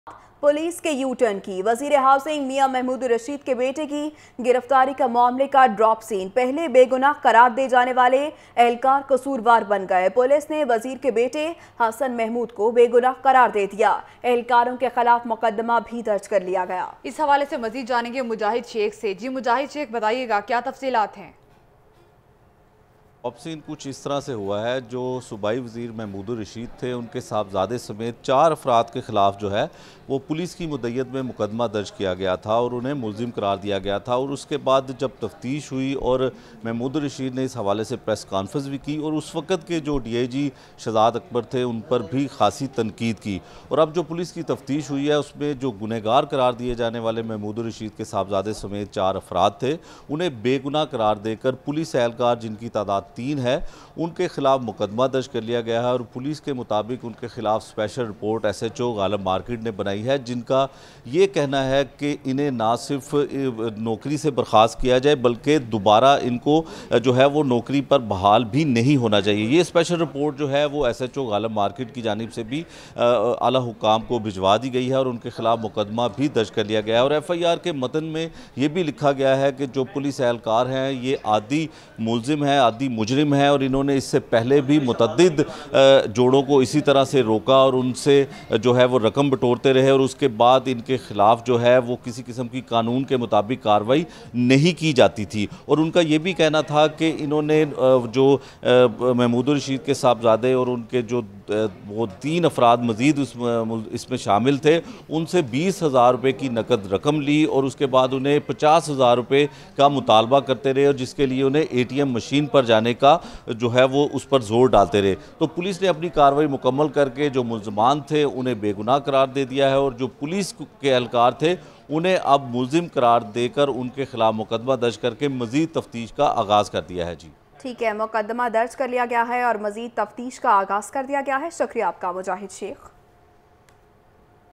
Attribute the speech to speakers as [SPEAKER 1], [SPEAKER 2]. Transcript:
[SPEAKER 1] Police के U turn की। वजीर हाउसिंग मियां महमूद रशीद के बेटे की गिरफ्तारी का मामले का ड्रॉप सीन। पहले बेगुनाह करार दे जाने वाले एहलकार कसूरवार बन गए। पुलिस ने वजीर के बेटे हसन महमूद को बेगुनाह करार दे दिया। एहलकारों के खिलाफ मुकदमा भी दर्ज कर लिया गया।
[SPEAKER 2] इस हवाले से मजीद जानेंगे मुजाहिद शेख से। जी मुजाहिद शेख, बताइएगा क्या तफसीलात हैं?
[SPEAKER 3] ऑप्शन कुछ इस तरह से हुआ है, जो सूबाई वज़ीर महमूद रशीद थे उनके साहबजादे समेत 4 अफराद के ख़िलाफ़ जो है वो पुलिस की मुद्दत में मुकदमा दर्ज किया गया था और उन्हें मुलजिम करार दिया गया था। और उसके बाद जब तफ्तीश हुई और महमूद रशीद ने इस हवाले से प्रेस कॉन्फ्रेंस भी की और उस वक़्त के जो DIG शहजाद अकबर थे उन पर भी खासी तनकीद की। और अब जो पुलिस की तफ्तीश हुई है उसमें जो गुनहगार करार दिए जाने वाले महमूद रशीद के साहबजादे समेत 4 अफराद थे, उन्हें बेगुनाह करार देकर पुलिस एहलकार जिनकी तादाद 3 है उनके खिलाफ मुकदमा दर्ज कर लिया गया है। और पुलिस के मुताबिक उनके खिलाफ special report SHO Ghalib market ने बनाई है, जिनका ये कहना है कि इन्हें ना सिर्फ नौकरी से बर्खास्त किया जाए बल्कि दोबारा इनको जो है वो नौकरी पर बहाल भी नहीं होना चाहिए। ये स्पेशल रिपोर्ट जो है वो SHO गालिब मार्केट की जानिब से भी आला हुकाम को भिजवा दी गई है और उनके खिलाफ मुकदमा भी दर्ज कर लिया गया है। और FIR के मतन में ये भी लिखा गया है कि जो पुलिस एहलकार हैं ये आदि मुलजिम हैं, आदि मुजरिम हैं और इन्होंने इससे पहले भी मुतअद्दिद जोड़ों को इसी तरह से रोका और उनसे जो है वो रकम बटोरते रहे और उसके बाद इनके खिलाफ जो है वो किसी किस्म की कानून के मुताबिक कार्रवाई नहीं की जाती थी। और उनका ये भी कहना था कि इन्होंने जो महमूद रशीद के साहबजादे और उनके जो वो 3 अफराद मज़ीद इसमें शामिल थे, उनसे 20,000 रुपये की नकद रकम ली और उसके बाद उन्हें 50,000 रुपये का मुतालबा करते रहे और जिसके लिए उन्हें ATM मशीन पर जाने का जो है वो उस पर जोर डालते रहे। तो पुलिस ने अपनी कार्रवाई मुकम्मल करके जो मुल्ज़मान थे उन्हें बेगुनाह करार दे दिया है और जो पुलिस के एहलकार थे उन्हें अब मुलजिम करार देकर उनके खिलाफ मुकदमा दर्ज करके मज़ीद तफ्तीश का आगाज़ कर दिया है। जी
[SPEAKER 1] ठीक है, मुकदमा दर्ज कर लिया गया है और मज़ीद तफ्तीश का आगाज़ कर दिया गया है। शुक्रिया आपका मुजाहिद शेख।